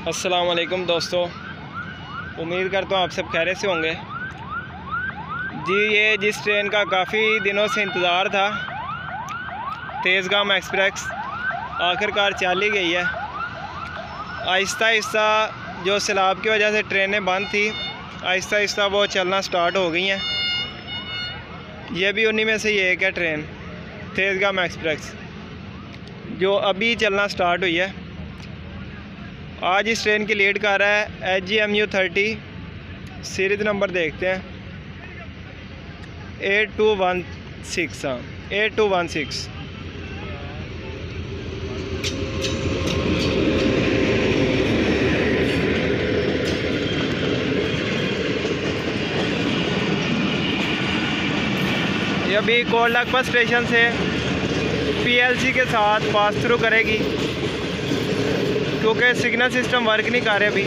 अस्सलाम वालेकुम दोस्तों, उम्मीद करता हूँ आप सब खैरियत से होंगे जी। ये जिस ट्रेन का काफ़ी दिनों से इंतज़ार था, तेज़गाम एक्सप्रेस, आखिरकार चल ही गई है। आहिस्ता आहिस्ता जो सैलाब की वजह से ट्रेनें बंद थी, आहिस्ता आहिस्ता वो चलना स्टार्ट हो गई हैं। ये भी उन्हीं में से ये एक है ट्रेन, तेज़गाम एक्सप्रेस, जो अभी चलना स्टार्ट हुई है। आज इस ट्रेन की लीड कर रहा है HGMU 30। सीरीज़ नंबर देखते हैं 8216। हाँ, 8216। ये अभी कोल लखपत स्टेशन से PLC के साथ पास थ्रू करेगी, क्योंकि सिग्नल सिस्टम वर्क नहीं कर रहे अभी।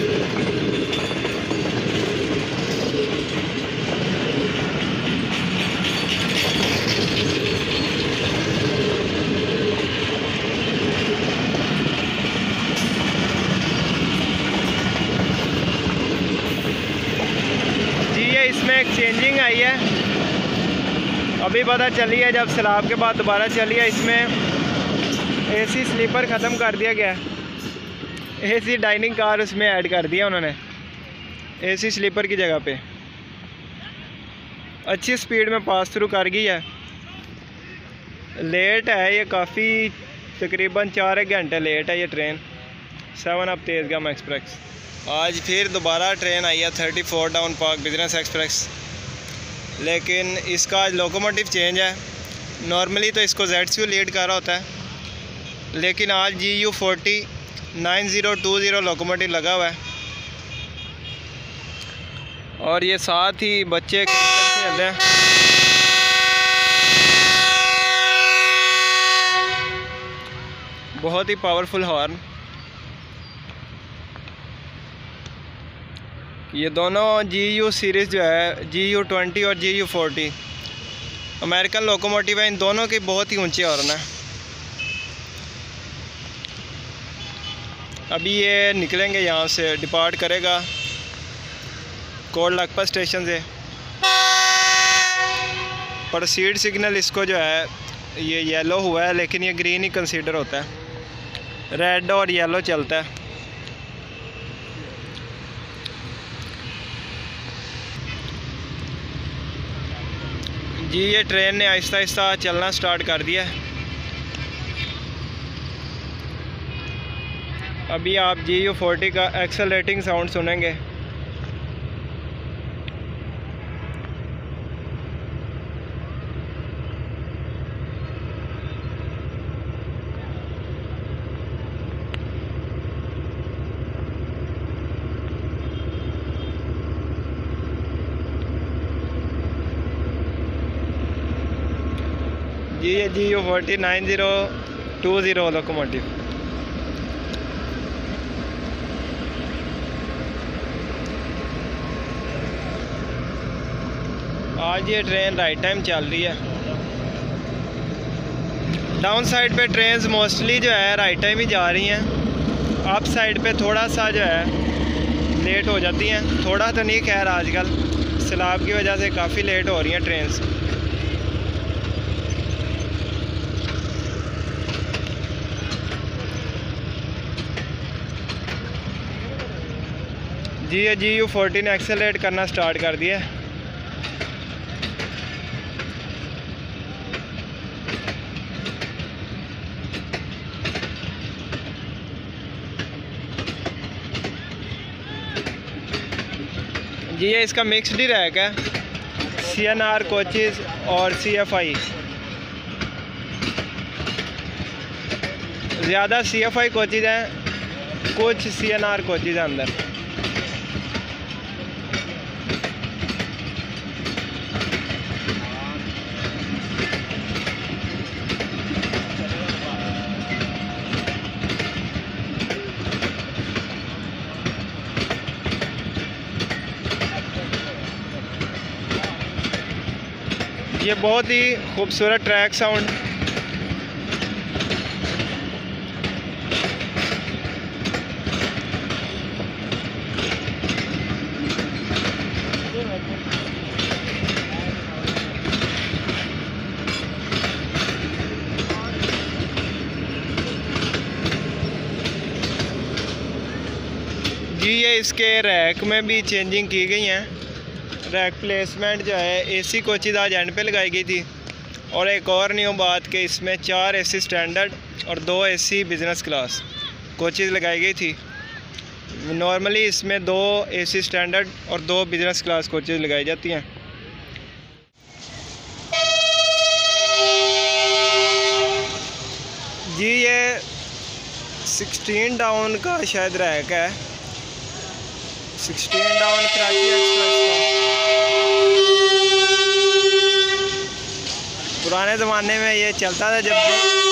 जी ये इसमें एक चेंजिंग आई है, अभी पता चली है जब सैलाब के बाद दोबारा चली है। इसमें AC स्लीपर ख़त्म कर दिया गया है, AC डाइनिंग कार उसमें ऐड कर दिया उन्होंने AC स्लीपर की जगह पे। अच्छी स्पीड में पास थ्रू कर गई है। लेट है ये काफ़ी, तकरीबन 4 घंटे लेट है ये ट्रेन 7 अप तेज़गाम एक्सप्रेस। आज फिर दोबारा ट्रेन आई है 34 डाउन पार्क बिजनेस एक्सप्रेस, लेकिन इसका आज लोकोमोटिव चेंज है। नॉर्मली तो इसको ZCU लीड कर रहा होता है, लेकिन आज GU 40 9020 लोकोमोटिव लगा हुआ है। और ये साथ ही बच्चे खेलते हैं। बहुत ही पावरफुल हॉर्न। ये दोनों GU सीरीज़ जो है, GU 20 और GU 40 अमेरिकन लोकोमोटिव है। इन दोनों की बहुत ही ऊंची हॉर्न है। अभी ये निकलेंगे, यहाँ से डिपार्ट करेगा कोल लखपत स्टेशन से। प्रोसीड सिग्नल इसको जो है ये येलो हुआ है, लेकिन ये ग्रीन ही कंसीडर होता है, रेड और येलो चलता है। जी ये ट्रेन ने आहिस्ता आहिस्ता चलना स्टार्ट कर दिया है। अभी आप GU 40 का एक्सेलरेटिंग साउंड सुनेंगे। जी ये GU 40 9020 लोकोमोटिव। आज ये ट्रेन राइट टाइम चल रही है। डाउन साइड पे ट्रेन्स मोस्टली जो है राइट टाइम ही जा रही हैं। अप साइड पे थोड़ा सा जो है लेट हो जाती हैं, थोड़ा तो नहीं, खैर आजकल सैलाब की वजह से काफ़ी लेट हो रही हैं ट्रेन्स। जी ये GU 40 ने एक्सेलरेट करना स्टार्ट कर दिया है। जी ये इसका मिक्सड ही रैक है, CNR कोचेज़ और CFI। ज़्यादा CFI कोचेज़ हैं, कुछ CNR कोचेज़ हैं अंदर। ये बहुत ही खूबसूरत ट्रैक साउंड। इसके रैक में भी चेंजिंग की गई हैं। रैक प्लेसमेंट जो है एसी कोचेज़ आज एंड पे लगाई गई थी। और एक और न्यू बात कि इसमें 4 एसी स्टैंडर्ड और 2 एसी बिज़नेस क्लास कोचेज़ लगाई गई थी। नॉर्मली इसमें 2 एसी स्टैंडर्ड और 2 बिज़नेस क्लास कोचेज़ लगाई जाती हैं। जी ये 16 डाउन का शायद रैक है, 16 डाउन कराची एक्सप्रेस का। पुराने ज़माने में ये चलता था जब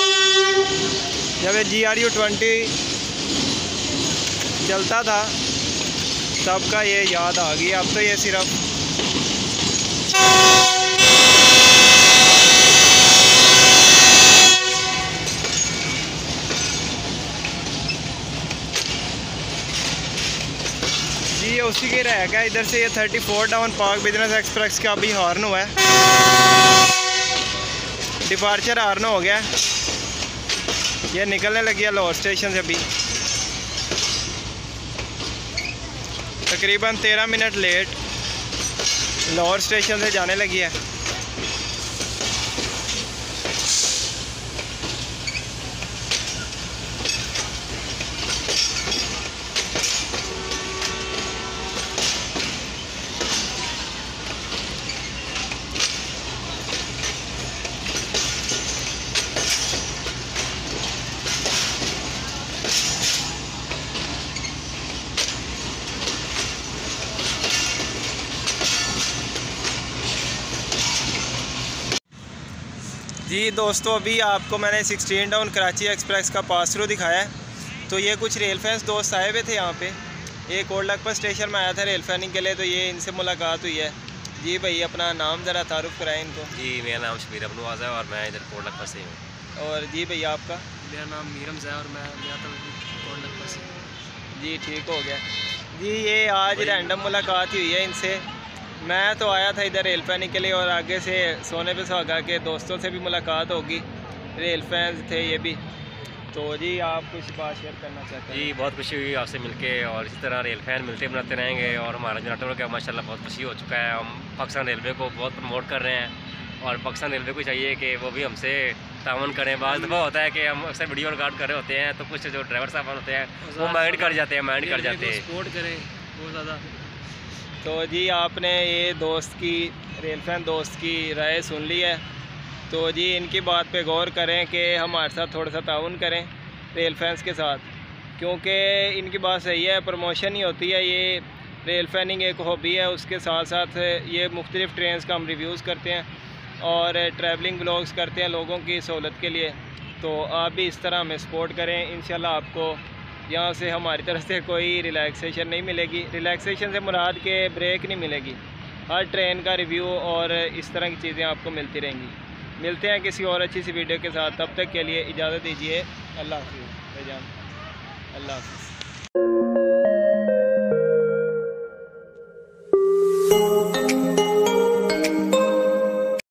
ये GRU 20 चलता था तब का ये याद आ गई। अब तो ये सिर्फ जी ये उसी के रैक है। इधर से ये 34 डाउन पार्क बिजनेस एक्सप्रेस का अभी हॉर्न हुआ है, डिपार्चर हॉर्न हो गया। ये निकलने लगी है लाहौर स्टेशन से। अभी तकरीबन 13 मिनट लेट लाहौर स्टेशन से जाने लगी है। जी दोस्तों अभी आपको मैंने 16 डाउन कराची एक्सप्रेस का पास थ्रू दिखाया है। तो ये कुछ रेल फैंस दोस्त आए हुए थे यहाँ पे। एक ओल्ड लखपत स्टेशन में आया था रेल फैनिंग के लिए, तो ये इनसे मुलाकात हुई है। जी भाई अपना नाम ज़रा तारुफ कराएं इनको। जी मेरा नाम शबीर अबनवाज़ है और मैं इधर ओल्ड लखपत से हूँ। और जी भैया आपका? मेरा नाम मीरम है और मैं ओल्ड लखपत से। जी ठीक हो गया। जी ये आज रैंडम मुलाकात हुई है इनसे। मैं तो आया था इधर रेल फैनिंग के लिए और आगे से सोने पे सुहागा के दोस्तों से भी मुलाकात होगी, रेल फैंस थे ये भी। तो जी आप कुछ बात शेयर करना चाहते हैं? जी बहुत खुशी हुई आपसे मिलके और इसी तरह रेल फैन मिलते बनाते रहेंगे। और हमारा जो नेटवर्क है माशाल्लाह बहुत खुशी हो चुका है। हम पाकिस्तान रेलवे को बहुत प्रमोट कर रहे हैं और पाकिस्तान रेलवे को चाहिए कि वो भी हमसे तावन करें। बाज़ दफ़ा होता है कि हम अक्सर वीडियो रिकॉर्ड कर रहे होते हैं तो कुछ जो ड्राइवर साहब होते हैं वो माइंड कर जाते हैं सपोर्ट करें बहुत ज़्यादा। तो जी आपने ये दोस्त की रेल फैन दोस्त की राय सुन ली है। तो जी इनकी बात पे गौर करें कि हमारे साथ थोड़ा सा ताउन करें रेल फैंस के साथ, क्योंकि इनकी बात सही है, प्रमोशन ही होती है। ये रेल फैनिंग एक हॉबी है, उसके साथ साथ ये मुख्तलिफ़ ट्रेन्स का हम रिव्यूज़ करते हैं और ट्रैवलिंग ब्लॉग्स करते हैं लोगों की सहूलत के लिए। तो आप भी इस तरह हमें सपोर्ट करें। इंशाल्लाह आपको यहाँ से हमारी तरफ से कोई रिलैक्सेशन नहीं मिलेगी। रिलैक्सेशन से मुराद के ब्रेक नहीं मिलेगी। हर ट्रेन का रिव्यू और इस तरह की चीज़ें आपको मिलती रहेंगी। मिलते हैं किसी और अच्छी सी वीडियो के साथ, तब तक के लिए इजाज़त दीजिए। अल्लाह हाफ़िज़। अल्लाह हाफ़िज़।